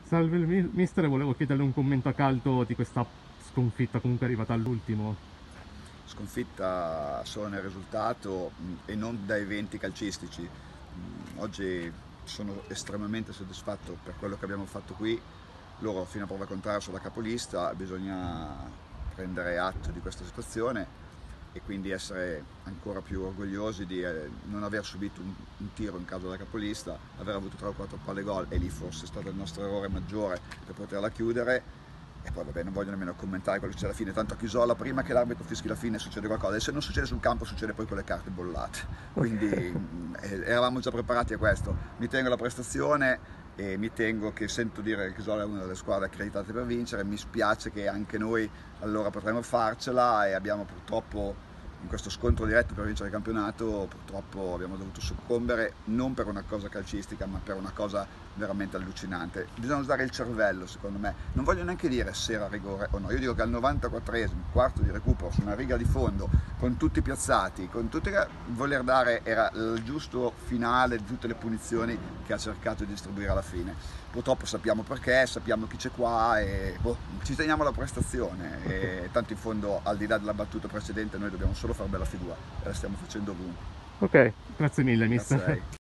Salve il mister, volevo chiederle un commento a caldo di questa sconfitta comunque arrivata all'ultimo. Sconfitta solo nel risultato e non da eventi calcistici. Oggi sono estremamente soddisfatto per quello che abbiamo fatto qui. Loro fino a prova contraria sono la capolista, bisogna prendere atto di questa situazione e quindi essere ancora più orgogliosi di non aver subito un tiro in caso della capolista, aver avuto 3 o 4 palle gol e lì forse è stato il nostro errore maggiore per poterla chiudere. E poi vabbè, non voglio nemmeno commentare quello che c'è alla fine, tanto a Chisola prima che l'arbitro fischi la fine succede qualcosa e se non succede sul campo succede poi con le carte bollate, quindi eravamo già preparati a questo. Mi tengo la prestazione e mi tengo che sento dire che Chisola è una delle squadre accreditate per vincere, mi spiace che anche noi allora potremmo farcela e abbiamo purtroppo in questo scontro diretto per vincere il campionato purtroppo abbiamo dovuto soccombere non per una cosa calcistica ma per una cosa veramente allucinante. Bisogna usare il cervello secondo me, non voglio neanche dire se era rigore o no, io dico che al 94esimo, quarto di recupero su una riga di fondo con tutti piazzati, con tutti voler dare era il giusto finale di tutte le punizioni che ha cercato di distribuire alla fine. Purtroppo sappiamo perché, sappiamo chi c'è qua e ci teniamo alla prestazione e tanto in fondo al di là della battuta precedente noi dobbiamo solo fare bella figura e la stiamo facendo ovunque. Ok, grazie mille Grazie a mister. lei.